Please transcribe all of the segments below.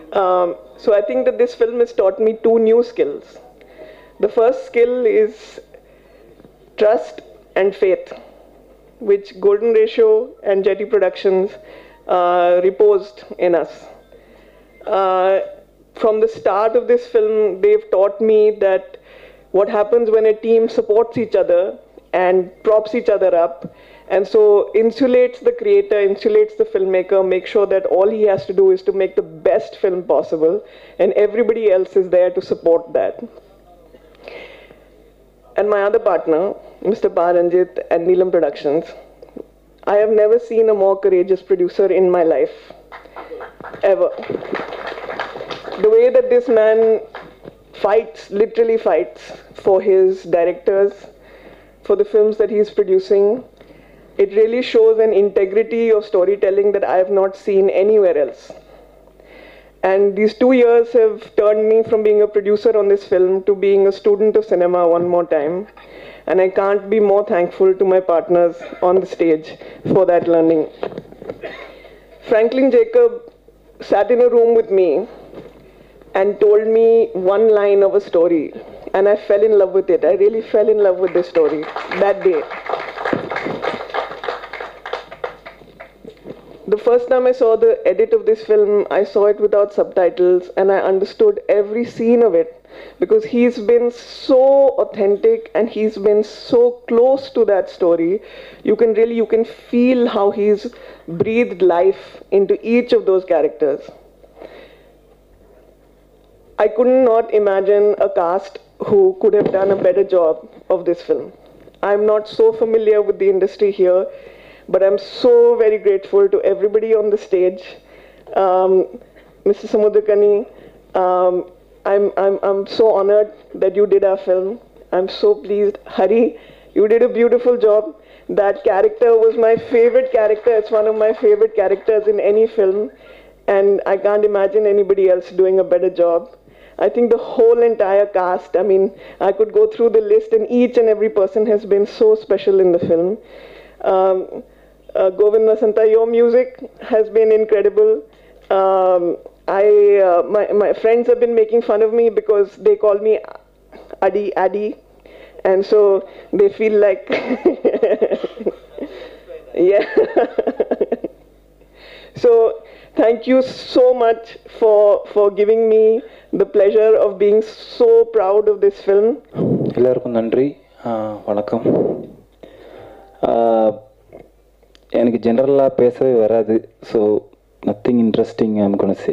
So I think that this film has taught me two new skills. The first skill is trust and faith, which Golden Ratio and Jetty Productions reposed in us. From the start of this film, they've taught me that what happens when a team supports each other and props each other up, and so insulates the creator, insulates the filmmaker, make sure that all he has to do is to make the best film possible, and everybody else is there to support that. And my other partner, Mr. Paranjit and Neelam Productions, I have never seen a more courageous producer in my life, ever. The way that this man fights, literally fights, for his directors, for the films that he's producing, it really shows an integrity of storytelling that I have not seen anywhere else. And these 2 years have turned me from being a producer on this film to being a student of cinema one more time. And I can't be more thankful to my partners on the stage for that learning. Franklin Jacob sat in a room with me and told me one line of a story. And I fell in love with it. I really fell in love with this story that day. The first time I saw the edit of this film, I saw it without subtitles and I understood every scene of it because he's been so authentic and he's been so close to that story. You can feel how he's breathed life into each of those characters. I could not imagine a cast who could have done a better job of this film. I'm not so familiar with the industry here, but I'm so very grateful to everybody on the stage. Mr. Samudrakani, I'm so honored that you did our film. I'm so pleased. Hari, you did a beautiful job. That character was my favorite character. It's one of my favorite characters in any film. And I can't imagine anybody else doing a better job. I think the whole entire cast, I mean, I could go through the list and each and every person has been so special in the film. Govind Vasanta, your music has been incredible. My friends have been making fun of me because they call me Addy, and so they feel like, yeah. So thank you so much for giving me the pleasure of being so proud of this film. எல்லாருக்கும் நன்றி. வணக்கம். எனக்கு ஜென்ரலாக பேசவே வராது, so nothing interesting I'm gonna say.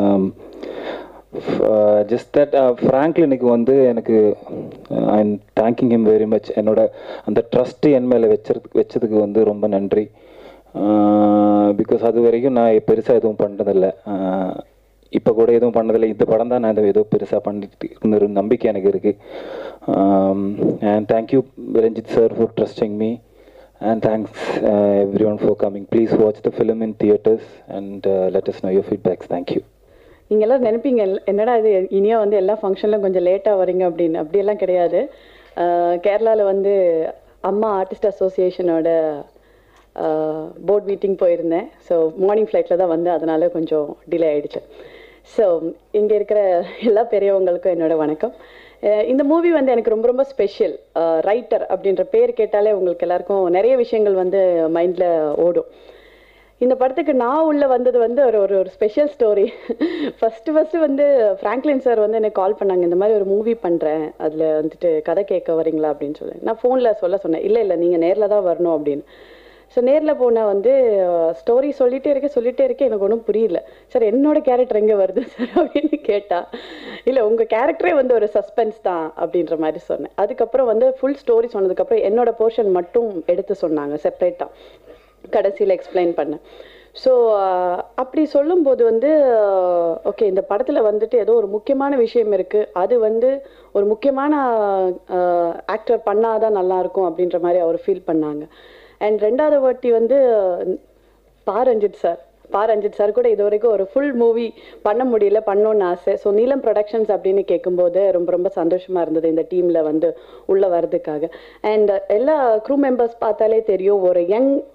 Just that ஃப்ராங்க்லினுக்கு வந்து எனக்கு I am thanking him very much. என்னோட அந்த ட்ரஸ்ட்டு என் மேலே வச்சதுக்கு வந்து ரொம்ப நன்றி. பிகாஸ் அது வரைக்கும் நான் பெருசாக எதுவும் பண்ணுறதில்லை, இப்போ கூட எதுவும் பண்ணதில்லை. இந்த படம் தான் நான் ஏதோ பெருசாக பண்ணிட்டு இருந்த ஒரு நம்பிக்கை எனக்கு இருக்குது. And thank you Ranjith sir for trusting me. And thanks everyone for coming. Please watch the film in theaters and let us know your feedbacks. Thank you. நீங்கள் எல்லோரும் நினைப்பீங்க என்னடா இது இனியா வந்து எல்லா ஃபங்க்ஷன்லையும் கொஞ்சம் லேட்டாக வரீங்க அப்படின்னு. அப்படியெல்லாம் கிடையாது. கேரளாவில் வந்து அம்மா ஆர்டிஸ்ட் அசோசியேஷனோட போர்ட் மீட்டிங் போயிருந்தேன். ஸோ மார்னிங் ஃப்ளைட்டில் தான் வந்து அதனால் கொஞ்சம் டிலே ஆகிடுச்சு. ஸோ இங்கே இருக்கிற எல்லா பெரியவங்களுக்கும் என்னோடய வணக்கம். இந்த மூவி வந்து எனக்கு ரொம்ப ரொம்ப ஸ்பெஷல். ரைட்டர் அப்படின்ற பேர் கேட்டாலே உங்களுக்கு எல்லாருக்கும் நிறைய விஷயங்கள் வந்து மைண்டில் ஓடும். இந்த படத்துக்கு நான் உள்ளே வந்தது வந்து ஒரு ஸ்பெஷல் ஸ்டோரி. ஃபஸ்ட்டு வந்து ஃப்ராங்க்லின் சார் வந்து எனக்கு கால் பண்ணாங்க, இந்த மாதிரி ஒரு மூவி பண்ணுறேன், அதில் வந்துட்டு கதை கேட்க வரீங்களா அப்படின்னு சொல்லி. நான் ஃபோனில் சொன்னேன், இல்லை நீங்கள் நேரில் தான் வரணும் அப்படின்னு. ஸோ நேரில் போனால் வந்து ஸ்டோரி சொல்லிகிட்டே இருக்கேன், எனக்கு ஒன்றும் புரியல. சார் என்னோட கேரக்டர் எங்கே வருது சார் அப்படின்னு கேட்டால், இல்லை உங்கள் கேரக்டரே வந்து ஒரு சஸ்பென்ஸ் தான் அப்படின்ற மாதிரி சொன்னேன். அதுக்கப்புறம் வந்து ஃபுல் ஸ்டோரி சொன்னதுக்கப்புறம் என்னோட போர்ஷன் மட்டும் எடுத்து சொன்னாங்க செப்ரேட்டாக, கடைசியில் எக்ஸ்பிளைன் பண்ணேன். ஸோ அப்படி சொல்லும்போது வந்து ஓகே இந்த படத்தில் வந்துட்டு ஏதோ ஒரு முக்கியமான விஷயம் இருக்குது, அது வந்து ஒரு முக்கியமான ஆக்டர் பண்ணாதான் நல்லாயிருக்கும் அப்படின்ற மாதிரி அவர் ஃபீல் பண்ணாங்க. அண்ட் ரெண்டாவது வாட்டி வந்து பாரஞ்சித் சார் கூட இது வரைக்கும் ஒரு ஃபுல் மூவி பண்ண முடியல, பண்ணணுன்னு ஆசை. ஸோ நீலம் ப்ரொடக்ஷன்ஸ் அப்படின்னு கேட்கும்போது ரொம்ப ரொம்ப சந்தோஷமாக இருந்தது இந்த டீமில் வந்து உள்ளே வர்றதுக்காக. அண்ட் எல்லா க்ரூ மெம்பர்ஸ் பார்த்தாலே தெரியும், ஒரு யங்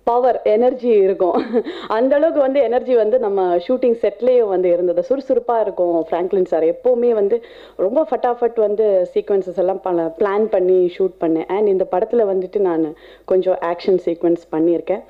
பவர் எனர்ஜி இருக்கும். அந்த அளவுக்கு வந்து எனர்ஜி வந்து நம்ம ஷூட்டிங் செட்லேயும் வந்து இருந்தது. சுறுசுறுப்பாக இருக்கும் ஃப்ராங்க்லின் சார். எப்போவுமே வந்து ரொம்ப ஃபட்டாஃபட் வந்து சீக்வன்சஸ் எல்லாம் பிளான் பண்ணி ஷூட் பண்ணேன். அண்ட் இந்த படத்தில் வந்துட்டு நான் கொஞ்சம் ஆக்ஷன் சீக்வன்ஸ் பண்ணியிருக்கேன்.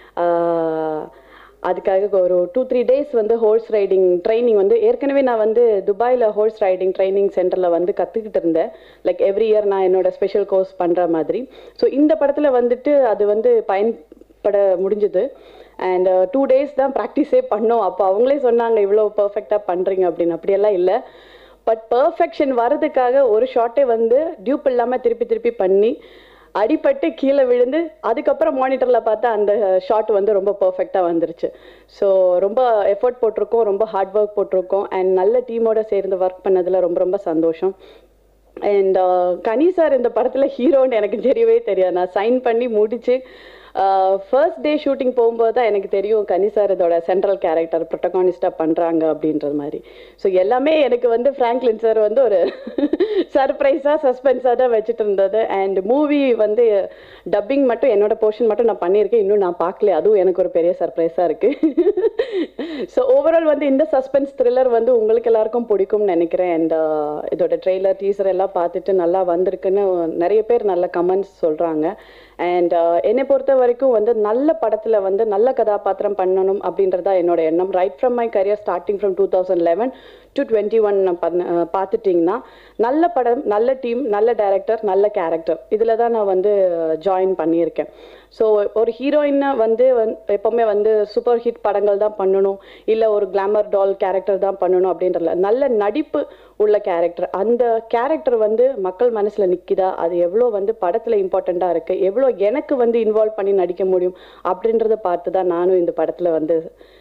அதுக்காக ஒரு 2-3 டேஸ் வந்து ஹோர்ஸ் ரைடிங் ட்ரைனிங் வந்து ஏற்கனவே நான் வந்து துபாயில் ஹோர்ஸ் ரைடிங் ட்ரைனிங் சென்டரில் வந்து கற்றுக்கிட்டு இருந்தேன். லைக் எவ்ரி இயர் நான் என்னோட ஸ்பெஷல் கோர்ஸ் பண்ணுற மாதிரி. ஸோ இந்த படத்தில் வந்துட்டு அது வந்து பயன்பட முடிஞ்சுது. அண்ட் 2 டேஸ் தான் ப்ராக்டிஸே பண்ணோம். அப்போ அவங்களே சொன்னாங்க இவ்வளோ பர்ஃபெக்டாக பண்ணுறீங்க அப்படின்னு. அப்படியெல்லாம் இல்லை. பட் பர்ஃபெக்ஷன் வர்றதுக்காக ஒரு ஷாட்டே வந்து டியூப் இல்லாமல் திருப்பி திருப்பி பண்ணி அடிபட்டு கீழே விழுந்து அதுக்கப்புறம் மானிட்டரில் பார்த்தா அந்த ஷாட் வந்து ரொம்ப பர்ஃபெக்டாக வந்துருச்சு. ஸோ ரொம்ப எஃபர்ட் போட்டிருக்கோம், ரொம்ப ஹார்ட் ஒர்க் போட்டிருக்கோம். அண்ட் நல்ல டீமோட சேர்ந்து ஒர்க் பண்ணதில் ரொம்ப ரொம்ப சந்தோஷம். அண்ட் கனி சார் இந்த படத்தில் ஹீரோன்னு எனக்கு தெரியவே தெரியாது. நான் சைன் பண்ணி முடிச்சு ஃபர்ஸ்ட் டே ஷூட்டிங் போகும்போது தான் எனக்கு தெரியும் கனி சார் இதோட சென்ட்ரல் கேரக்டர் ப்ரொட்டகானிஸ்டாக பண்ணுறாங்க அப்படின்றது மாதிரி. ஸோ எல்லாமே எனக்கு வந்து ஃப்ராங்க்லின் சார் வந்து ஒரு சர்ப்ரைஸாக சஸ்பென்ஸாக தான் வச்சுட்டு இருந்தது. அண்ட் மூவி வந்து டப்பிங் மட்டும் என்னோட போர்ஷன் மட்டும் நான் பண்ணியிருக்கேன், இன்னும் நான் பார்க்கல. அதுவும் எனக்கு ஒரு பெரிய சர்ப்ரைஸாக இருக்குது. ஸோ ஓவரால் வந்து இந்த சஸ்பென்ஸ் த்ரில்லர் வந்து உங்களுக்கு எல்லாருக்கும் பிடிக்கும்னு நினைக்கிறேன். அண்ட் இதோட ட்ரெய்லர் டீசர் எல்லாம் பார்த்துட்டு நல்லா வந்திருக்குன்னு நிறைய பேர் நல்ல கமெண்ட்ஸ் சொல்கிறாங்க. அண்ட் என்னை பொறுத்த வரைக்கும் வந்து நல்ல படத்தில் வந்து நல்ல கதாபாத்திரம் பண்ணணும் அப்படின்றதா என்னோட எண்ணம். Right from my career starting from 2011 to 21 பார்த்துட்டிங்கன்னா நல்ல படம், நல்ல டீம், நல்ல டைரக்டர், நல்ல கேரக்டர், இதில் தான் நான் வந்து ஜாயின் பண்ணியிருக்கேன். ஸோ ஒரு ஹீரோயினை வந்து எப்போவுமே வந்து சூப்பர் ஹிட் படங்கள் தான் பண்ணணும், இல்லை ஒரு கிளாமர் டால் கேரக்டர் தான் பண்ணணும் அப்படின்றல நல்ல நடிப்பு உள்ள கேரக்டர். அந்த கேரக்டர் வந்து மக்கள் மனசில் நிற்கிதா, அது எவ்வளோ வந்து படத்தில் இம்பார்ட்டண்ட்டாக இருக்குது, எவ்வளோ எனக்கு வந்து இன்வால்வ் பண்ணி நடிக்க முடியும் அப்படின்றத பார்த்து தான் நானும் இந்த படத்தில் வந்து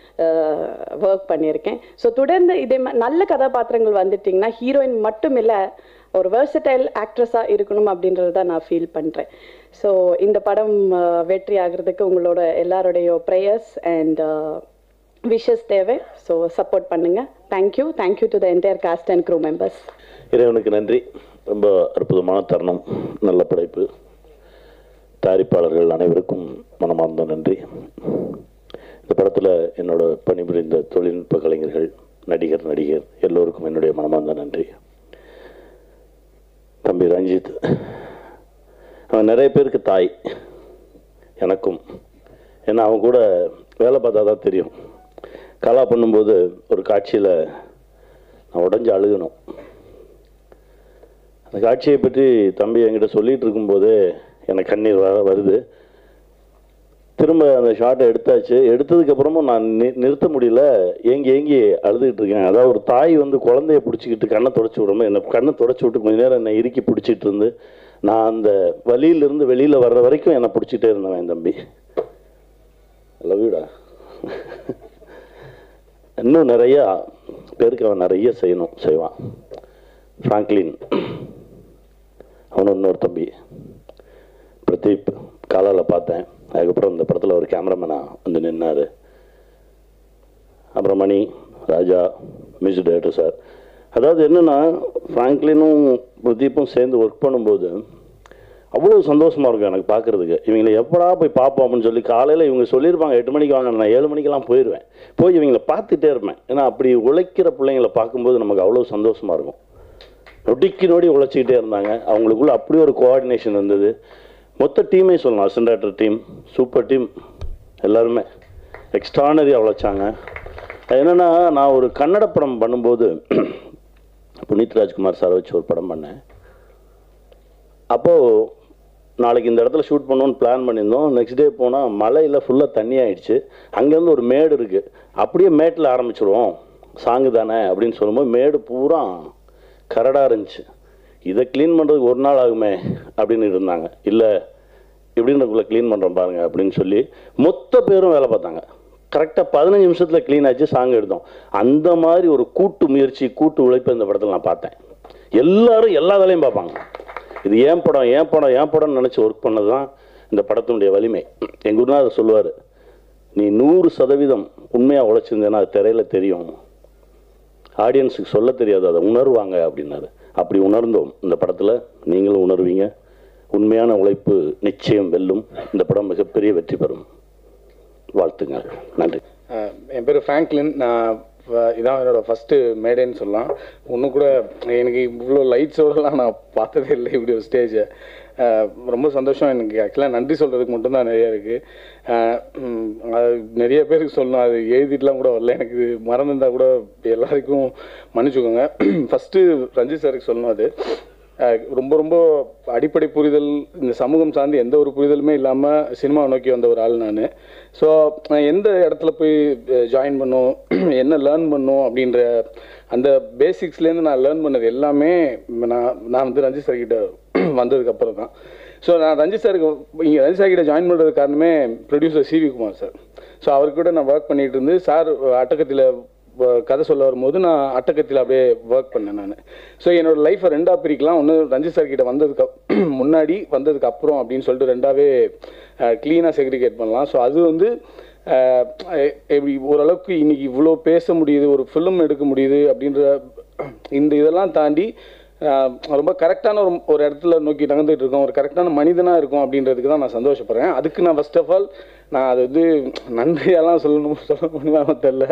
ஒர்க் பண்ணியிருக்கேன். ஸோ தொடர்ந்து இதே நல்ல கதாபாத்திரங்கள் வந்துட்டிங்கன்னா ஹீரோயின் மட்டும் இல்லை, ஒரு வெர்சடைல் ஆக்ட்ரஸாக இருக்கணும் அப்படின்றது தான் நான் ஃபீல் பண்ணுறேன். ஸோ இந்த படம் வெற்றி ஆகிறதுக்கு உங்களோட எல்லாருடைய ப்ரேயர்ஸ் அண்ட் விஷஸ் தேவை. ஸோ சப்போர்ட் பண்ணுங்கள். Thank you to the entire cast and crew members. இறைவனுக்கு நன்றி. ரொம்ப அற்புதமான தருணம், நல்ல படைப்பு. தயாரிப்பாளர்கள் அனைவருக்கும் மனமார்ந்த நன்றி. இந்த படத்தில் என்னோட பணிபுரிந்த தொழில்நுட்ப கலைஞர்கள், நடிகர் எல்லோருக்கும் என்னுடைய மனமார்ந்த நன்றி. தம்பி ரஞ்சித் அவன் நிறைய பேருக்கு தாய், எனக்கும். ஏன்னா அவன் கூட வேலை பார்த்தா தான் தெரியும். கலா பண்ணும்போது ஒரு காட்சியில் நான் உடஞ்சி அழுகணும். அந்த காட்சியை பற்றி தம்பி என்கிட்ட சொல்லிகிட்டு இருக்கும்போதே எனக்கு கண்ணீர் வருது. திரும்ப அந்த ஷாட்டை எடுத்தாச்சு. எடுத்ததுக்கப்புறமும் நான் நிறுத்த முடியல, ஏங்கி அழுதுகிட்டு இருக்கேன். அதாவது ஒரு தாய் வந்து குழந்தைய பிடிச்சிக்கிட்டு கண்ணை தொடச்சி விடும்போது என்னை கண்ணை தொடச்சி விட்டு கொஞ்ச நேரம் என்னை இறுக்கி பிடிச்சிட்டு இருந்து நான் அந்த வலியிலிருந்து வெளியில் வர்ற வரைக்கும் என்னை பிடிச்சிட்டே இருந்தவன் என் தம்பி. லவ் யூடா. இன்னும் நிறையா பேருக்கு அவன் நிறைய செய்வான். ஃப்ராங்க்லின் அவனும் இன்னொரு தம்பி பிரதீப் காலால் பார்த்தேன். அதுக்கப்புறம் இந்த படத்தில் ஒரு கேமராமேனாக வந்து நின்னார். அப்புறம் Mani Raja, music director sir. அதாவது என்னென்னா ஃப்ராங்க்லினும் பிரதீப்பும் சேர்ந்து ஒர்க் பண்ணும்போது அவ்வளோ சந்தோஷமாக இருக்கும் எனக்கு பார்க்குறதுக்கு. இவங்களை எப்படா போய் பார்ப்போம் அப்படின்னு சொல்லி காலையில் இவங்க சொல்லியிருப்பாங்க 8 மணிக்கு வாங்க, நான் 7 மணிக்கெல்லாம் போயிடுவேன். போய் இவங்களை பார்த்துட்டே இருப்பேன். ஏன்னா அப்படி உழைக்கிற பிள்ளைங்களை பார்க்கும்போது நமக்கு அவ்வளோ சந்தோஷமாக இருக்கும். நொடி உழைச்சிக்கிட்டே இருந்தாங்க. அவங்களுக்குள்ள அப்படி ஒரு கோஆர்டினேஷன் இருந்தது. மொத்த டீமே சொல்லலாம், assistant director team, super team, எல்லாருமே எக்ஸ்ட்ரானரியாக உழைச்சாங்க. என்னென்னா நான் ஒரு கன்னட படம் பண்ணும்போது புனித் ராஜ்குமார் சாரை வச்சு ஒரு படம் பண்ணேன். அப்போது நாளைக்கு இந்த இடத்துல ஷூட் பண்ணணும்னு பிளான் பண்ணியிருந்தோம். நெக்ஸ்ட் டே போனால் மழையில் ஃபுல்லாக தண்ணி ஆகிடுச்சு. அங்கேருந்து ஒரு மேடு இருக்குது, அப்படியே மேட்டில் ஆரம்பிச்சிடுவோம் சாங்கு தானே அப்படின்னு சொல்லும்போது மேடு பூரா கரடாக இருந்துச்சு. இதை க்ளீன் பண்ணுறதுக்கு ஒரு நாள் ஆகுமே அப்படின்னு இருந்தாங்க. இல்லை இப்படின்றக்குள்ளே க்ளீன் பண்ணுறோம் பாருங்க அப்படின்னு சொல்லி மொத்த பேரும் வேலை பார்த்தாங்க. கரெக்டாக 15 நிமிஷத்தில் க்ளீன் ஆச்சு, சாங் எடுத்தோம். அந்த மாதிரி ஒரு கூட்டு முயற்சி, கூட்டு உழைப்பு இந்த படத்தில் நான் பார்த்தேன். எல்லாரும் எல்லா வேலையும் பார்ப்பாங்க. இது ஏன் படம்னு நினச்சி ஒர்க் பண்ணது தான் இந்த படத்தினுடைய வலிமை. எங்கள் குருநாதர் சொல்லுவார், நீ 100% உண்மையாக உழைச்சிருந்தேன்னா அது திரையில் தெரியும், ஆடியன்ஸுக்கு சொல்ல தெரியாது, அதை உணர்வாங்க அப்படின்னாரு. அப்படி உணர்ந்தோம். இந்த படத்தில் நீங்களும் உணர்வீங்க. உண்மையான உழைப்பு நிச்சயம் வெல்லும். இந்த படம் மிகப்பெரிய வெற்றி பெறும். வாழ்த்துங்கள். நன்றி. என் பேர் ஃப்ராங்க்லின். நான் இதான் என்னோடய ஃபஸ்ட்டு மேடைன்னு சொல்லலாம். இன்னும் கூட எனக்கு இவ்வளோ லைட்ஸோடலாம் நான் பார்த்ததே இல்லை இப்படி ஒரு ஸ்டேஜை. ரொம்ப சந்தோஷம். எனக்கு ஆக்சுவலாக நன்றி சொல்கிறதுக்கு மட்டும்தான் நிறையா இருக்குது. அது நிறைய பேருக்கு சொல்லணும், அது எழுதிட்டுலாம் கூட வரல. எனக்கு இது மறந்துருந்தால் கூட எல்லாருக்கும் மன்னிச்சுக்கோங்க. ஃபஸ்ட்டு ரஞ்சித் சாருக்கு சொல்லணும். அது ரொம்ப ரொம்ப அடிப்படை புரிதல், இந்த சமூகம் சார்ந்து எந்த ஒரு புரிதலுமே இல்லாமல் சினிமாவை நோக்கி வந்த ஒரு ஆள் நான். ஸோ நான் எந்த இடத்துல போய் ஜாயின் பண்ணோம், என்ன லேர்ன் பண்ணோம் அப்படின்ற அந்த பேசிக்ஸ்லேருந்து நான் லேர்ன் பண்ணது எல்லாமே நான் வந்து ரஞ்சித் சார்கிட்ட வந்ததுக்கப்புறம் தான். ஸோ நான் ரஞ்சித் சார்கிட்ட ஜாயின் பண்ணுறது காரணமே producer CV Kumar sir. So அவர்கிட்ட நான் ஒர்க் பண்ணிகிட்டு இருந்து சார் அட்டகத்தில் கதை சொல்ல வரும்போது நான் அட்டகத்தில் அப்படியே ஒர்க் பண்ணேன் நான். ஸோ என்னோடய லைஃப்பை ரெண்டாக பிரிக்கலாம். ஒன்று ரஞ்சித் சார் கிட்ட வந்ததுக்கு முன்னாடி வந்ததுக்கு அப்புறம் அப்படின்னு சொல்லிட்டு ரெண்டாவே க்ளீனாக செக்ரிகேட் பண்ணலாம். ஸோ அது வந்து எப்படி ஓரளவுக்கு இன்றைக்கி இவ்வளோ பேச முடியுது, ஒரு ஃபிலிம் எடுக்க முடியுது அப்படின்ற இந்த இதெல்லாம் தாண்டி ரொம்ப கரெக்டான ஒரு இடத்துல நோக்கி நகர்ந்துட்டு இருக்கோம், ஒரு கரெக்டான மனிதனாக இருக்கும் அப்படின்றதுக்கு தான் நான் சந்தோஷப்படுறேன். அதுக்கு நான் ஃபர்ஸ்ட் ஆஃப் ஆல் நான் அது வந்து நன்றியெல்லாம் சொல்ல முடியுமா தெரில.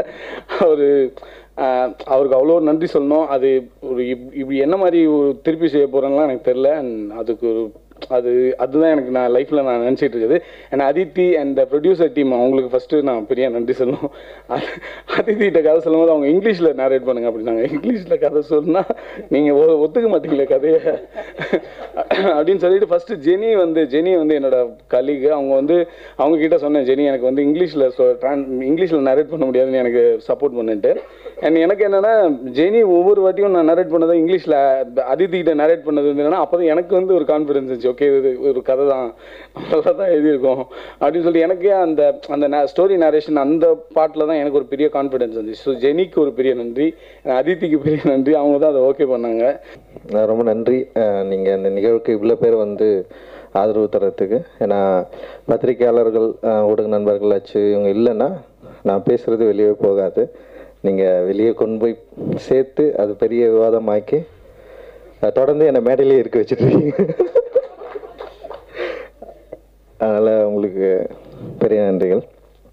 அவருக்கு அவ்வளோ நன்றி சொல்லணும். அது ஒரு இப்படி என்ன மாதிரி ஒரு திருப்பி செய்ய போகிறேன்லாம் எனக்கு தெரில. அதுக்கு அதுதான் எனக்கு நான் லைஃப்பில் நான் நினச்சிட்டு இருக்குது. And Aditi and producer team அவங்களுக்கு ஃபஸ்ட்டு நான் பெரிய நன்றி சொல்லணும். அதித்திகிட்ட கதை சொல்லும்போது அவங்க இங்கிலீஷில் நேரேட் பண்ணுங்க அப்படின்னாங்க. இங்கிலீஷில் கதை சொன்னால் நீங்கள் ஒத்துக்க மாட்டீங்களே கதையை அப்படின்னு சொல்லிட்டு ஃபஸ்ட்டு ஜெனி வந்து என்னோட கலீக். அவங்க கிட்ட சொன்னேன், ஜெனி எனக்கு வந்து இங்கிலீஷில் நேரேட் பண்ண முடியாதுன்னு எனக்கு சப்போர்ட் பண்ணிட்டு. அண்ட் எனக்கு என்னென்னா ஜெனி ஒவ்வொரு வாட்டியும் நான் நேரேட் பண்ணதை இங்கிலீஷில் அதித்திகிட்ட நேரேட் பண்ணது என்னென்னா அப்போ தான் எனக்கு வந்து ஒரு கான்ஃபிடன்ஸ் இருந்துச்சு. ஓகே இது ஒரு கதை தான், நல்லா தான் எழுதியிருக்கோம் அப்படின்னு சொல்லி எனக்கே அந்த ஸ்டோரி நேரேஷன் அந்த பாட்டில் தான் எனக்கு ஒரு பெரிய கான்ஃபிடன்ஸ் இருந்துச்சு. ஸோ ஜெனிக்கு ஒரு பெரிய நன்றி, அதித்திக்கு பெரிய நன்றி. அவங்க தான் அதை ஓகே பண்ணாங்க. ரொம்ப நன்றி. நீங்கள் இந்த நிகழ்வுக்கு இவ்வளோ பேர் வந்து ஆதரவு தரத்துக்கு. ஏன்னா பத்திரிகையாளர்கள், ஊடக நண்பர்கள் ஆச்சு இவங்க இல்லைன்னா நான் பேசுகிறது வெளியே போகாது. நீங்கள் வெளியே கொண்டு போய் சேர்த்து அது பெரிய விவாதமாக்கி தொடர்ந்து என்னை மேடையிலே இருக்க வச்சுட்ருக்கீங்க. அதனால் உங்களுக்கு பெரிய நன்றிகள்.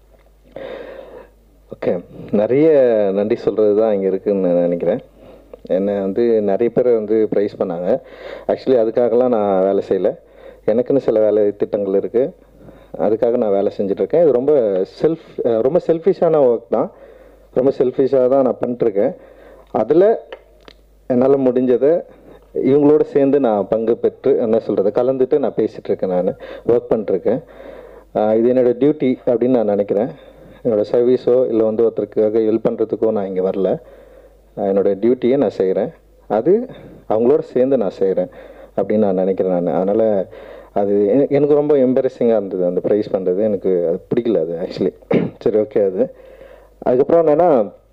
ஓகே, நிறைய நன்றி சொல்கிறது தான் இங்கே இருக்குதுன்னு நான் நினைக்கிறேன். என்னை வந்து நிறைய பேர் வந்து ப்ரைஸ் பண்ணாங்க. ஆக்சுவலி அதுக்காகலாம் நான் வேலை செய்யலை. எனக்குன்னு சில வேலை திட்டங்கள் இருக்குது, அதுக்காக நான் வேலை செஞ்சிட்ருக்கேன். இது ரொம்ப செல்ஃபிஷான ஒர்க் தான், ரொம்ப செல்ஃபிஷாக தான் நான் பண்ணிட்டுருக்கேன். அதில் என்னால் முடிஞ்சதை இவங்களோட சேர்ந்து நான் பங்கு பெற்று என்ன சொல்கிறது கலந்துட்டு நான் பேசிகிட்ருக்கேன், நான் ஒர்க் பண்ணிட்டுருக்கேன். இது என்னோடய டியூட்டி அப்படின்னு நான் நினைக்கிறேன். என்னோடய சர்வீஸோ இல்லை வந்து ஒருத்தருக்காக ஹெல்ப் பண்ணுறதுக்கோ நான் இங்கே வரல. என்னோடய டியூட்டியை நான் செய்கிறேன், அது அவங்களோட சேர்ந்து நான் செய்கிறேன் அப்படின்னு நான் நினைக்கிறேன் நான். அதனால் அது எனக்கு ரொம்ப எம்பரசிங்காக இருந்தது அந்த ப்ரைஸ் பண்ணுறது. எனக்கு அது பிடிக்கல அது ஆக்சுவலி. சரி, ஓகே. அதுக்கப்புறம் என்னென்னா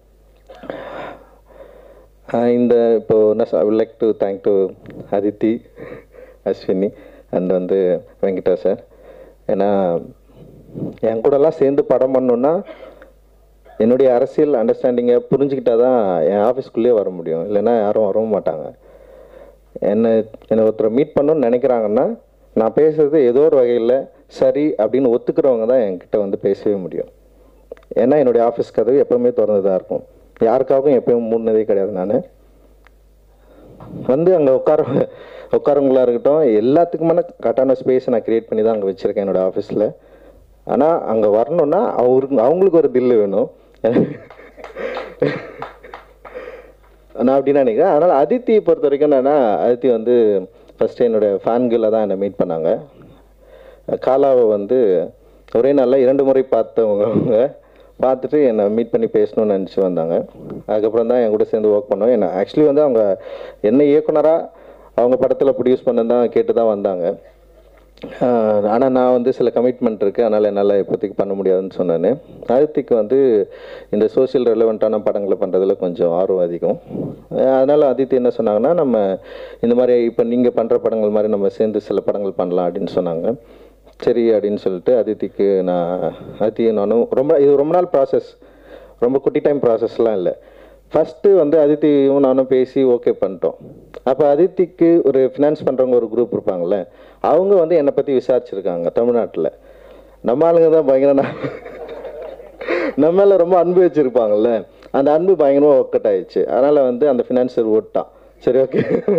இப்போ I would like to thank to Aditi, Ashwini and வந்து வெங்கடா சார். ஏன்னா என் கூடலாம் சேர்ந்து படம் பண்ணணுன்னா என்னுடைய அரசியல் அண்டர்ஸ்டாண்டிங்கை புரிஞ்சுக்கிட்டா தான் என் ஆஃபீஸ்க்குள்ளேயே வர முடியும், இல்லைன்னா யாரும் வரவும் மாட்டாங்க. என்னை ஒருத்தரை மீட் பண்ணணுன்னு நினைக்கிறாங்கன்னா நான் பேசுகிறது ஏதோ ஒரு வகையில் சரி அப்படின்னு ஒத்துக்கிறவங்க தான் என்கிட்ட வந்து பேசவே முடியும். ஏன்னா என்னுடைய ஆஃபீஸ் கதவு எப்போவுமே திறந்து தான் இருக்கும், யாருக்காகவும் எப்பயும் மூடினதே கிடையாது. நான் வந்து அங்கே உட்காரவங்களா இருக்கட்டும், எல்லாத்துக்குமான கரெக்டான ஸ்பேஸை நான் க்ரியேட் பண்ணி தான் அங்கே வச்சுருக்கேன் என்னோடய ஆஃபீஸில். ஆனால் அங்கே வரணுன்னா அவங்களுக்கு ஒரு தில்லு வேணும், நான் அப்படின்னு நினைக்கிறேன். அதனால் அதித்தியை பொறுத்த வரைக்கும் என்னென்னா, அதித்தி வந்து ஃபஸ்ட்டு என்னோடய ஃபேன்களில் தான் என்னை மீட் பண்ணாங்க. காலாவை வந்து ஒரே நாளில் 2 முறை பார்த்தவங்க. அவங்க பார்த்துட்டு என்னை மீட் பண்ணி பேசணும்னு நினச்சி வந்தாங்க. அதுக்கப்புறம் தான் என் கூட சேர்ந்து ஒர்க் பண்ணோம். என்னை ஆக்சுவலி வந்து அவங்க என்ன இயக்குனராக அவங்க படத்தில் ப்ரொடியூஸ் பண்ண தான் கேட்டு தான் வந்தாங்க. ஆனால் நான் வந்து சில கமிட்மெண்ட் இருக்குது, அதனால் என்னால் இப்போதைக்கு பண்ண முடியாதுன்னு சொன்னேன். அதித்திக்கு வந்து இந்த சோஷியல் ரெலவெண்ட்டான படங்களை பண்ணுறதுல கொஞ்சம் ஆர்வம் அதிகம். அதனால் அதித்தி என்ன சொன்னாங்கன்னா, நம்ம இந்த மாதிரி இப்போ நீங்கள் பண்ணுற படங்கள் மாதிரி நம்ம சேர்ந்து சில படங்கள் பண்ணலாம் அப்படின்னு சொன்னாங்க. சரி அப்படின்னு சொல்லிட்டு அதித்தியும் நானும் இது ரொம்ப நாள் ப்ராசஸ், ரொம்ப குட்டி டைம் ப்ராசஸ்லாம் இல்லை. ஃபஸ்ட்டு வந்து அதித்தியும் நானும் பேசி ஓகே பண்ணிட்டோம். அப்போ அதித்திக்கு ஒரு ஃபினான்ஸ் பண்ணுறவங்க ஒரு குரூப் இருப்பாங்கள்ல, அவங்க வந்து என்னை பற்றி விசாரிச்சுருக்காங்க தமிழ்நாட்டில். நம்ம ஆளுங்க தான் பயங்கர நம்ம மேலே ரொம்ப அன்பு வச்சுருப்பாங்கல்ல, அந்த அன்பு பயங்கரமாக ஒர்க் அவுட் ஆயிடுச்சு. அதனால் வந்து அந்த ஃபினான்சியர் ஓட்டான். சரி ஓகே,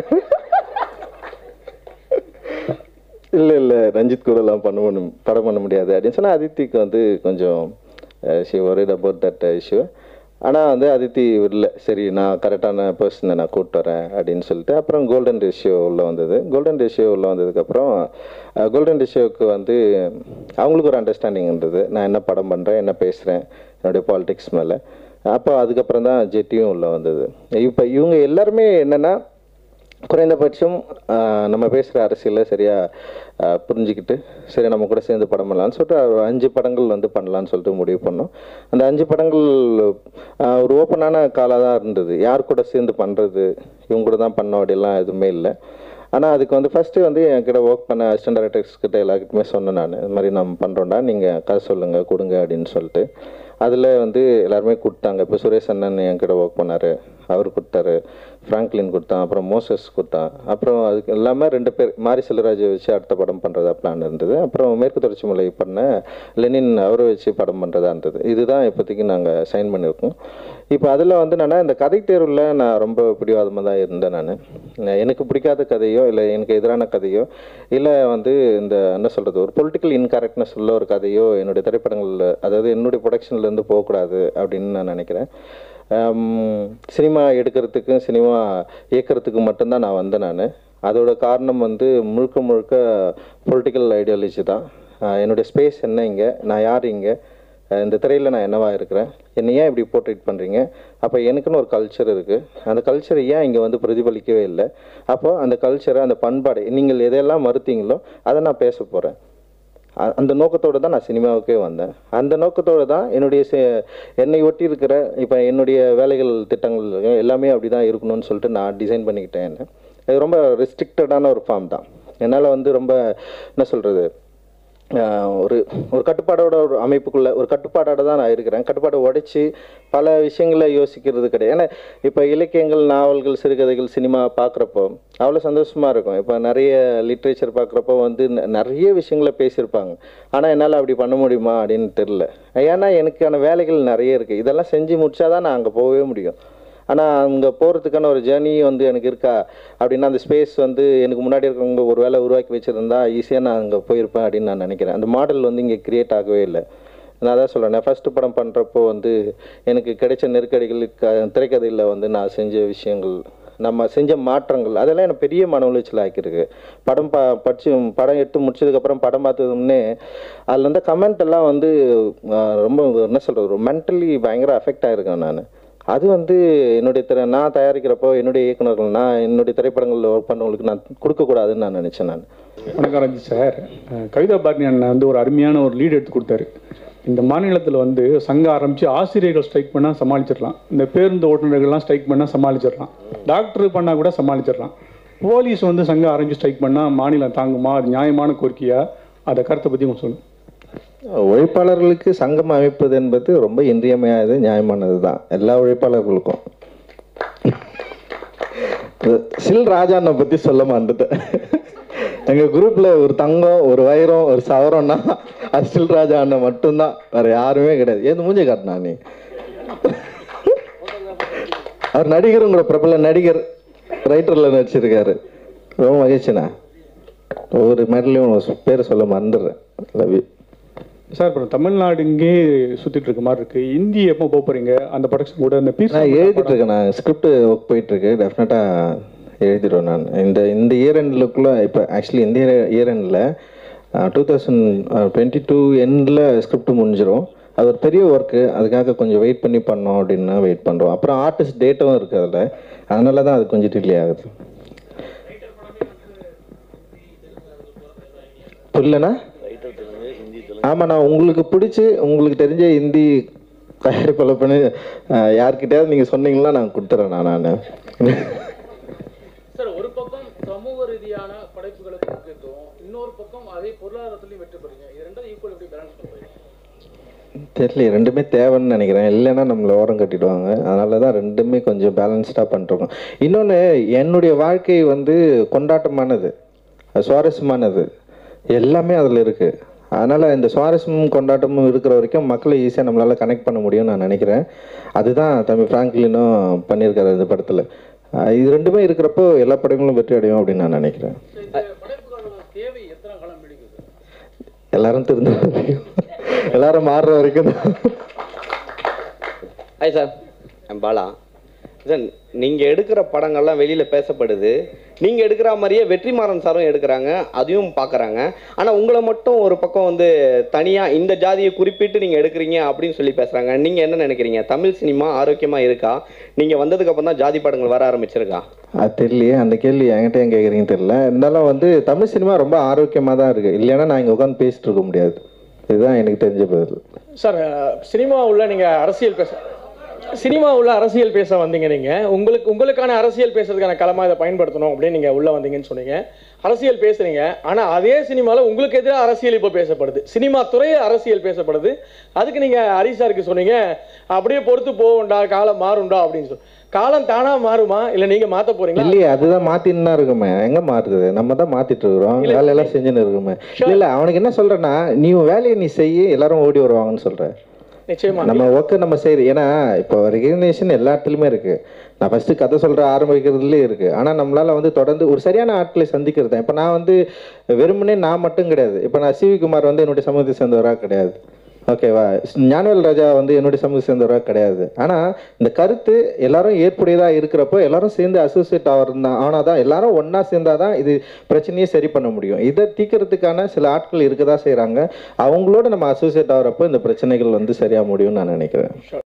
இல்லை ரஞ்சித் கூடலாம் படம் பண்ண முடியாது அப்படின்னு சொன்னால் அதித்திக்கு வந்து கொஞ்சம் she worried about that issue. ஆனால் வந்து அதித்தி இல்லை, சரி நான் கரெக்டான பர்சனை நான் கூப்பிட்டு வரேன் அப்படின்னு சொல்லிட்டு அப்புறம் கோல்டன் ரேஷியோ உள்ளே வந்தது. கோல்டன் ரேஷியோ உள்ளே வந்ததுக்கப்புறம் கோல்டன் ரேஷியோவுக்கு வந்து அவங்களுக்கு ஒரு அண்டர்ஸ்டாண்டிங் இருந்தது, நான் என்ன படம் பண்ணுறேன், என்ன பேசுகிறேன், என்னுடைய பாலிடிக்ஸ் மேலே. அப்போ அதுக்கப்புறம் தான் ஜெட்டியும் உள்ளே வந்தது. இப்போ இவங்க எல்லாருமே என்னென்னா குறைந்தபட்சம் நம்ம பேசுகிற அரசியலை சரியாக புரிஞ்சுக்கிட்டு சரி நம்ம கூட சேர்ந்து படம் பண்ணலான்னு சொல்லிட்டு ஒரு 5 படங்கள் வந்து பண்ணலான்னு சொல்லிட்டு முடிவு பண்ணோம். அந்த 5 படங்கள் ஒரு ஓப்பனான காலாக தான் இருந்தது. யார் கூட சேர்ந்து பண்ணுறது, இவங்க கூட தான் பண்ணோம் அப்படிலாம் எதுவுமே இல்லை. ஆனால் அதுக்கு வந்து ஃபஸ்ட்டு வந்து என்கிட்ட ஒர்க் பண்ண அசிஸ்டன்ட் டைரக்டர்ஸ் கிட்ட எல்லாருக்குமே சொன்னேன் நான், இது மாதிரி நம்ம பண்ணுறோம்டா, நீங்கள் கதை சொல்லுங்கள் கொடுங்க அப்படின்னு சொல்லிட்டு. அதில் வந்து எல்லாருமே கொடுத்தாங்க. இப்போ சுரேஷ் அண்ணன் என்கிட்ட ஒர்க் பண்ணார், அவர் கொடுத்தாரு. ஃப்ராங்க்லின் கொடுத்தான், அப்புறம் மோசஸ் கொடுத்தான். அப்புறம் அதுக்கு எல்லாமே 2 பேர் மாரி செல்வராஜை வச்சு அடுத்த படம் பண்ணுறதா பிளான் இருந்தது. அப்புறம் மேற்கு தொடர்ச்சி மலை பண்ண லெனின் அவரை வச்சு படம் பண்ணுறதா இருந்தது. இதுதான் இப்போதைக்கு நாங்கள் சைன் பண்ணியிருக்கோம். இப்போ அதில் வந்து நான் இந்த கதை தேர்வில் நான் ரொம்ப பிடிவாதமாக தான் இருந்தேன். நான் எனக்கு பிடிக்காத கதையோ இல்லை எனக்கு எதிரான கதையோ இல்லை வந்து இந்த என்ன சொல்கிறது ஒரு பொலிட்டிக்கல் இன்கரெக்ட்னஸ் உள்ள ஒரு கதையோ என்னுடைய திரைப்படங்களில், அதாவது என்னுடைய ப்ரொடக்ஷன்லேருந்து போகக்கூடாது அப்படின்னு நான் நினைக்கிறேன். சினிமா எடுக்கிறதுக்கும் சினிமா இயக்கிறதுக்கு மட்டும்தான் நான் வந்தேன். அதோட காரணம் வந்து முழுக்க பொலிட்டிக்கல் ஐடியாலஜி தான். என்னுடைய ஸ்பேஸ் என்ன இங்கே, நான் யார் இங்கே, இந்த திரையில் நான் என்னவா இருக்கிறேன், என்னை ஏன் இப்படி போர்ட்ரேட் பண்ணுறீங்க, அப்போ எனக்குன்னு ஒரு கல்ச்சர் இருக்குது, அந்த கல்ச்சரை ஏன் இங்கே வந்து பிரதிபலிக்கவே இல்லை, அப்போது அந்த கல்ச்சரை அந்த பண்பாடு நீங்கள் எதையெல்லாம் மறுத்தீங்களோ அதை நான் பேச போகிறேன். அந்த நோக்கத்தோடு தான் நான் சினிமாவுக்கே வந்தேன். அந்த நோக்கத்தோடு தான் என்னை ஒட்டி இருக்கிற இப்போ என்னுடைய வேலைகள் திட்டங்கள் எல்லாமே அப்படி தான் இருக்கணும்னு சொல்லிட்டு நான் டிசைன் பண்ணிக்கிட்டேன். இது ரொம்ப ரெஸ்ட்ரிக்டடான ஒரு ஃபார்ம் தான். என்னால் வந்து ரொம்ப என்ன சொல்கிறது ஒரு ஒரு கட்டுப்பாடோட ஒரு அமைப்புக்குள்ளே ஒரு கட்டுப்பாடோட தான் நான் இருக்கிறேன். கட்டுப்பாடை உடைச்சி பல விஷயங்களை யோசிக்கிறது கிடையாது. ஏன்னா இப்போ இலக்கியங்கள், நாவல்கள், சிறுகதைகள், சினிமா பார்க்குறப்போ அவ்வளோ சந்தோஷமாக இருக்கும். இப்போ நிறைய லிட்ரேச்சர் பார்க்குறப்போ வந்து நிறைய விஷயங்களை பேசியிருப்பாங்க. ஆனால் என்னால் அப்படி பண்ண முடியுமா அப்படின்னு தெரில. ஏன்னா எனக்கான வேலைகள் நிறைய இருக்குது. இதெல்லாம் செஞ்சு முடிச்சா தான் நான் அங்கே போகவே முடியும். ஆனால் அங்கே போகிறதுக்கான ஒரு ஜேர்னி வந்து எனக்கு இருக்கா அப்படின்னா அந்த ஸ்பேஸ் வந்து எனக்கு முன்னாடி இருக்கிறவங்க ஒரு வேலை உருவாக்கி வச்சுருந்தா ஈஸியாக நான் அங்கே போயிருப்பேன் அப்படின்னு நான் நினைக்கிறேன். அந்த மாடல் வந்து இங்கே க்ரியேட் ஆகவே இல்லை. நான் தான் சொல்கிறேன், ஃபஸ்ட்டு படம் பண்ணுறப்போ வந்து எனக்கு கிடைச்ச நெருக்கடிகளுக்கு திரைக்கதையில் வந்து நான் செஞ்ச விஷயங்கள், நம்ம செஞ்ச மாற்றங்கள், அதெல்லாம் எனக்கு பெரிய மன உளைச்சல் ஆக்கியிருக்கு. படம் படம் எடுத்து முடிச்சதுக்கப்புறம் படம் பார்த்ததுன்னே அதில் வந்து கமெண்ட் எல்லாம் வந்து ரொம்ப என்ன சொல்கிறது ஒரு மென்டலி பயங்கர அஃபெக்ட் ஆகிருக்கேன் நான். அது வந்து என்னுடைய நான் தயாரிக்கிறப்போ என்னுடைய இயக்குநர்கள், நான் என்னுடைய திரைப்படங்களில் ஒர்க் பண்ணவங்களுக்கு நான் கொடுக்கக்கூடாதுன்னு நான் நினச்சேன். வணக்கம் ரஞ்சித் சார். கவிதா பாரதி அண்ணன் வந்து ஒரு அருமையான ஒரு லீட் எடுத்து கொடுத்தாரு. இந்த மாநிலத்தில் வந்து சங்கம் ஆரம்பித்து ஆசிரியர்கள் ஸ்ட்ரைக் பண்ணால் சமாளிச்சிடலாம், இந்த பேருந்து ஓட்டுநர்கள்லாம் ஸ்ட்ரைக் பண்ணால் சமாளிச்சிடலாம், டாக்டர் பண்ணால் கூட சமாளிச்சிடலாம். போலீஸ் வந்து சங்கம் ஆரம்பித்து ஸ்ட்ரைக் பண்ணால் மாநிலம் தாங்குமா? அது நியாயமான கோரிக்கையா? அதை கருத்தை பற்றி கொஞ்சம் சொல்லுங்கள். உழைப்பாளர்களுக்கு சங்கம் அமைப்பது என்பது ரொம்ப இன்றியமையாதது, நியாயமானது தான் எல்லா உழைப்பாளர்களுக்கும். சில் ராஜானை பற்றி சொல்ல மாட்டேன். எங்கள் குரூப்பில் ஒரு தங்கம், ஒரு வைரம், ஒரு சவரம்னா அது சில் ராஜா அண்ணன் மட்டும்தான், வேறு யாருமே கிடையாது. ஏது மூஞ்சை காட்டினா நீ? அவர் நடிகருங்கிற பிரபல நடிகர், ரைட்டரில் நடிச்சிருக்காரு. ரொம்ப மகிழ்ச்சிண்ணா. ஒவ்வொரு மேடலையும் பேர் சொல்ல மறந்துடுறேன். Love you sir. அப்புறம் தமிழ்நாடு இங்கே சுற்றிட்டு இருக்க மாதிரி இருக்குது. இந்தி எப்போ போக போகிறீங்க? அந்த ப்ரொடக்ஷன் கூட இந்த பீஸ் நான் எழுதிட்டு இருக்கேன். நான் ஸ்கிரிப்ட் ஒர்க் போயிட்டுருக்கு. டெஃபினட்டாக எழுதிடுவேன் நான் இந்த இயர் எண்டுக்குள்ளே. இப்போ ஆக்சுவலி இந்த இயர் எண்டில் 2022 எண்டில் ஸ்கிரிப்ட் முடிஞ்சிடும். அது ஒரு பெரிய ஒர்க்கு, அதுக்காக கொஞ்சம் வெயிட் பண்ணி பண்ணோம் அப்படின்னா வெயிட் பண்ணுறோம். அப்புறம் ஆர்டிஸ்ட் டேட்டும் இருக்குது அதில், அதனால தான் அது கொஞ்சம் டிலே ஆகுது. புரியலண்ணா? ஆமாம், நான் உங்களுக்கு பிடிச்சி உங்களுக்கு தெரிஞ்ச ஹிந்தி தயாரிப்பாளர் பண்ணி யார்கிட்டயாவது நீங்கள் சொன்னீங்களா நான் கொடுத்துறேன். நான் சார், ஒரு பக்கம் சமூக ரீதியான படைப்புகளுக்கு முக்கியத்துவம், இன்னொரு பக்கம் அதே பொருளாதாரத்துலையும் வெற்றி பெறுங்க. இது ரெண்டும் ஈக்குவல் எப்படி பேலன்ஸ் பண்ணுறீங்க? தெரியல, ரெண்டுமே தேவைன்னு நினைக்கிறேன். இல்லைன்னா நம்மளை ஓரம் கட்டிடுவாங்க. அதனால தான் ரெண்டுமே கொஞ்சம் பேலன்ஸ்டாக பண்ணுறோம். இன்னொன்று, என்னுடைய வாழ்க்கை வந்து கொண்டாட்டமானது, சுவாரஸ்யமானது, எல்லாமே அதில் இருக்குது. அதனால் இந்த சுவாரஸ்யமும் கொண்டாட்டமும் இருக்கிற வரைக்கும் மக்களை ஈஸியாக நம்மளால் கனெக்ட் பண்ண முடியும்னு நான் நினைக்கிறேன். அதுதான் தம்பி ஃப்ராங்க்லினும் பண்ணியிருக்காரு இந்த படத்தில். இது ரெண்டுமே இருக்கிறப்போ எல்லா படங்களும் வெற்றி அடையும் அப்படின்னு நான் நினைக்கிறேன். எல்லாரும் திருந்த எல்லாரும் மாறுற வரைக்கும். Hi sir, I'm Bala. Sir, நீங்கள் எடுக்கிற படங்கள்லாம் வெளியில் பேசப்படுது. நீங்கள் எடுக்கிற மாதிரியே வெற்றிமாறன் சாரும் எடுக்கிறாங்க, அதையும் பார்க்குறாங்க. ஆனால் உங்களை மட்டும் ஒரு பக்கம் வந்து தனியாக இந்த ஜாதியை குறிப்பிட்டு நீங்கள் எடுக்கிறீங்க அப்படின்னு சொல்லி பேசுகிறாங்க. நீங்கள் என்ன நினைக்கிறீங்க? தமிழ் சினிமா ஆரோக்கியமாக இருக்கா? நீங்கள் வந்ததுக்கப்புறம் தான் ஜாதி படங்கள் வர ஆரம்பிச்சிருக்கா? அது தெரியலையே, அந்த கேள்வி என்கிட்ட ஏன் கேட்குறீங்கன்னு தெரியல. இருந்தாலும் வந்து தமிழ் சினிமா ரொம்ப ஆரோக்கியமாக தான் இருக்குது. இல்லைன்னா நான் இங்கே உட்காந்து பேசிட்டு இருக்க முடியாது. இதுதான் எனக்கு தெரிஞ்ச பதில். சார், சினிமாவில் நீங்கள் அரசியல் பேச வந்தீங்க. நீங்கள் உங்களுக்கான அரசியல் பேசுறதுக்கான களமாக இதை பயன்படுத்தணும் அப்படின்னு நீங்கள் உள்ளே வந்தீங்கன்னு சொன்னீங்க. அரசியல் பேசுகிறீங்க, ஆனால் அதே சினிமாவில் உங்களுக்கு எதிராக அரசியல் இப்போ பேசப்படுது. சினிமா துறையில் அரசியல் பேசப்படுது. அதுக்கு நீங்கள் ஹரிஷ் சாருக்கு சொன்னீங்க, அப்படியே பொறுத்து போகும்டா, காலம் மாறும்டா அப்படின்னு சொல்லி. காலம் தானாக மாறுமா, இல்லை நீங்கள் மாற்ற போகிறீங்களா? இல்லையே, அதுதான் மாற்றின்னு தான் இருக்குமே. எங்கே மாறுது? நம்ம தான் மாற்றிட்டு இருக்கிறோம், வேலையெல்லாம் செஞ்சுன்னு இருக்குமே. இல்லை, அவனுக்கு என்ன சொல்கிறேன்னா, நீ வேலையை நீ செய்ய, எல்லாரும் ஓடி வருவாங்கன்னு சொல்கிறேன். நிச்சயமா நம்ம ஒர்க்கு நம்ம செய்யுது. ஏன்னா இப்போ ரெகக்னேஷன் எல்லா இடத்துலையுமே இருக்குது. நான் ஃபஸ்ட்டு கதை சொல்கிற ஆரம்பிக்கிறதுலேயே இருக்குது. ஆனால் நம்மளால் வந்து தொடர்ந்து ஒரு சரியான ஆட்களை சந்திக்கிறது தான். இப்போ நான் வந்து வெறுமனே நான் மட்டும் கிடையாது. இப்போ நான் சிவி குமார் வந்து என்னுடைய சமூகத்தை சேர்ந்தவராக கிடையாது, ஓகேவா? ஞானவேல் ராஜா வந்து என்னுடைய சமூகத்தை சேர்ந்தவராக கிடையாது. ஆனால் இந்த கருத்து எல்லாரும் ஏற்புடையதாக இருக்கிறப்போ எல்லாரும் சேர்ந்து அசோசியேட் ஆனால் தான், எல்லாரும் ஒன்றா சேர்ந்தால் தான் இது பிரச்சனையே சரி பண்ண முடியும். இதை தீர்க்கறதுக்கான சில ஆட்கள் இருக்க தான் செய்கிறாங்க. அவங்களோட நம்ம அசோசியேட் ஆகிறப்போ இந்த பிரச்சனைகள் வந்து சரியாக முடியும்னு நான் நினைக்கிறேன்.